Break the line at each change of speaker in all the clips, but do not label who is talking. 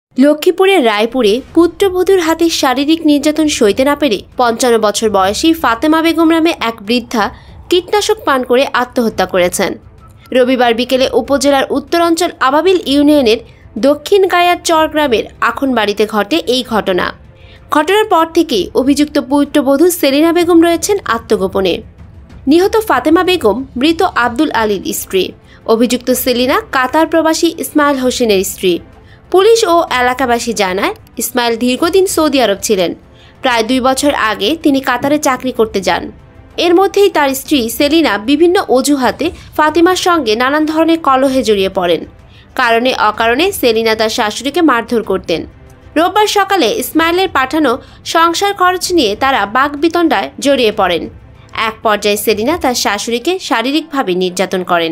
লক্ষ্মীপুরের রায়পুরে পুত্রবধূর হাতে শারীরিক নির্যাতন সইতে না পেরে ৫৫ বছর বয়সী ফাতেমা বেগম নামে এক বৃদ্ধা কীটনাশক পান করে আত্মহত্যা করেছেন। রবিবার বিকেলে উপজেলার উত্তরাঞ্চল আবাবিল ইউনিয়নের দক্ষিণ গায়ার চর গ্রামের আখনবাড়িতে ঘটে এই ঘটনা। ঘটনার পর থেকেই অভিযুক্ত পুত্রবধূ সেলিনা বেগম রয়েছেন আত্মগোপনে। নিহত ফাতেমা বেগম মৃত আব্দুল আলীর স্ত্রী। অভিযুক্ত সেলিনা কাতার প্রবাসী ইসমাইল হোসেনের স্ত্রী। পুলিশ ও এলাকাবাসী জানায়, ইসমাইল দীর্ঘদিন সৌদি আরব ছিলেন। প্রায় ২ বছর আগে তিনি কাতারে চাকরি করতে যান। এর মধ্যেই তার স্ত্রী সেলিনা বিভিন্ন অজুহাতে ফাতিমার সঙ্গে নানান ধরনের কলহে জড়িয়ে পড়েন। কারণে অকারণে সেলিনা তার শাশুড়িকে মারধর করতেন। রোববার সকালে ইসমাইলের পাঠানো সংসার খরচ নিয়ে তারা বাকবিতণ্ডায় জড়িয়ে পড়েন। এক পর্যায়ে সেলিনা তার শাশুড়িকে শারীরিকভাবে নির্যাতন করেন।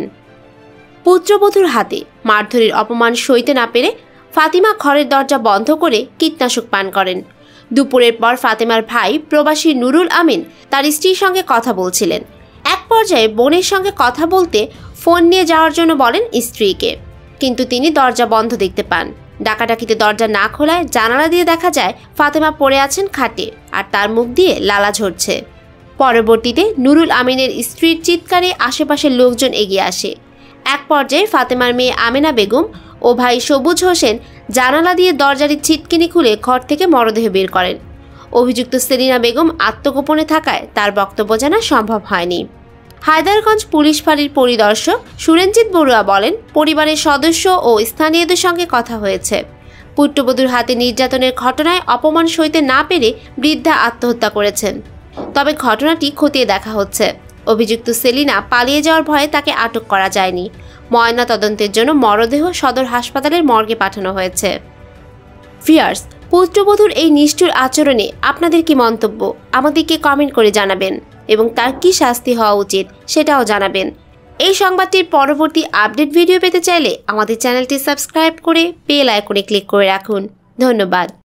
পুত্রবধূর হাতে মারধরের অপমান সইতে না পেরে ফাতিমা ঘরের দরজা বন্ধ করে কীটনাশক পান করেন। দুপুরের পর ফাতেমার ভাই প্রবাসী নুরুল আমিন তার স্ত্রীর সঙ্গে কথা বলছিলেন। এক পর্যায়ে বোনের সঙ্গে কথা বলতে ফোন নিয়ে যাওয়ার জন্য বলেন স্ত্রীকে, কিন্তু তিনি দরজা বন্ধ দেখতে পান। ডাকাডাকিতে দরজা না খোলায় জানালা দিয়ে দেখা যায় ফাতেমা পড়ে আছেন খাটে, আর তার মুখ দিয়ে লালা ঝরছে। পরবর্তীতে নুরুল আমিনের স্ত্রীর চিৎকারে আশেপাশের লোকজন এগিয়ে আসে। এক পর্যায়ে ফাতেমার মেয়ে আমেনা বেগম ও ভাই সবুজ হোসেন জানালা দিয়ে দরজার ছিটকিনি খুলে ঘর থেকে মরদেহ বের করেন। অভিযুক্ত সেলিনা বেগম আত্মগোপনে থাকায় তার বক্তব্য জানা সম্ভব হয়নি। হায়দারগঞ্জ পুলিশ ফাঁড়ির পরিদর্শক সুরেনজিৎ বড়ুয়া বলেন, পরিবারের সদস্য ও স্থানীয়দের সঙ্গে কথা হয়েছে। পুত্রবধূর হাতে নির্যাতনের ঘটনায় অপমান সইতে না পেরে বৃদ্ধা আত্মহত্যা করেছেন। তবে ঘটনাটি খতিয়ে দেখা হচ্ছে। অভিযুক্ত সেলিনা পালিয়ে যাওয়ার ভয়ে তাকে আটক করা যায়নি। ময়না তদন্তের জন্য মরদেহ সদর হাসপাতালের মর্গে পাঠানো হয়েছে। ভিউয়ার্স, পুত্রবধূর এই নিষ্ঠুর আচরণে আপনাদের কি মন্তব্য আমাদেরকে কমেন্ট করে জানাবেন এবং তার কি শাস্তি হওয়া উচিত সেটাও জানাবেন। এই সংবাদটির পরবর্তী আপডেট ভিডিও পেতে চাইলে আমাদের চ্যানেলটি সাবস্ক্রাইব করে বেল আইকনে ক্লিক করে রাখুন। ধন্যবাদ।